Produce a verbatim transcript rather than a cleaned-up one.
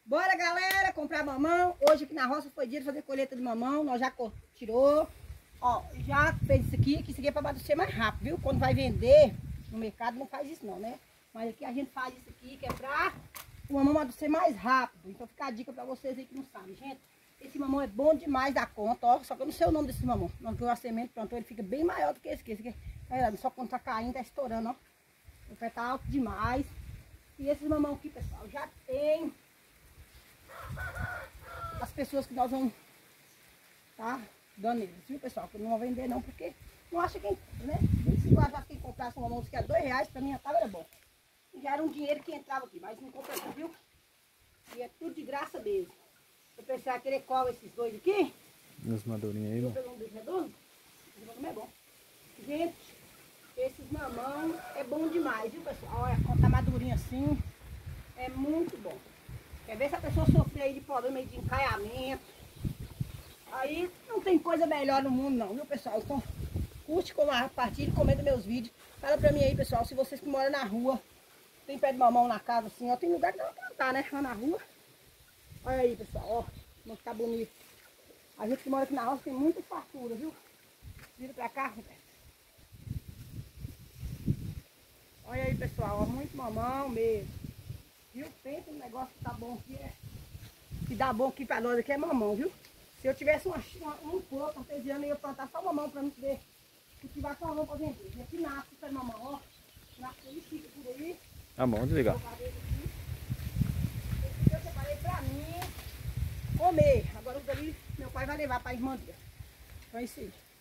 Bora, galera, comprar mamão. Hoje aqui na roça foi dia de fazer colheita de mamão. Nós já tirou. Ó, já fez isso aqui, que isso aqui é para amadurecer mais rápido, viu? Quando vai vender no mercado não faz isso não, né? Mas aqui a gente faz isso aqui, que é pra o mamão amadurecer mais rápido. Então fica a dica pra vocês aí que não sabem, gente. Esse mamão é bom demais da conta, ó. Só que eu não sei o nome desse mamão. Não que a semente plantou, ele fica bem maior do que esse aqui. Esse aqui é, só quando tá caindo, tá estourando, ó. O pé tá alto demais. E esses mamão aqui, pessoal, já tem as pessoas que nós vamos tá dando eles, viu, pessoal? Que não vão vender não, porque não acha quem compra, né? vinte e cinco reais quem comprasse um mamão que era dois reais, pra mim já tava era bom. E já era um dinheiro que entrava aqui, mas não compra não, viu? E é tudo de graça mesmo. Eu pensei que ele cola esses dois aqui. As madurinhas aí, mano. Um dos redondos. Esse mamão é bom. Gente, esses mamão é bom demais, viu, pessoal? Olha, quando tá madurinho assim, é muito bom. Quer ver se a pessoa sofrer aí de problema aí de encaiamento? Aí não tem coisa melhor no mundo não, viu, pessoal? Então, curte, compartilhe, comenta meus vídeos. Fala pra mim aí, pessoal, se vocês que moram na rua, tem pé de mamão na casa assim, ó, tem lugar que dá pra plantar, né? Lá na rua. Olha aí, pessoal, ó, como tá bonito. A gente que mora aqui na roça tem muita fartura, viu? Vira pra cá, Roberto. Olha aí, pessoal, ó, muito mamão mesmo. Viu? Pensa no negócio que tá bom aqui, é... que dá bom aqui pra nós aqui é mamão, viu? Se eu tivesse uma, uma, um pouco artesiano, eu ia plantar só mamão pra não poder cultivar só mamão pra vender. E aqui nasce essa mamão, ó. Nasce aí, fica por aí. Tá bom, desligar. Esse aqui eu separei pra mim comer. Agora os ali meu pai vai levar pra irmã dele. Então é isso aí.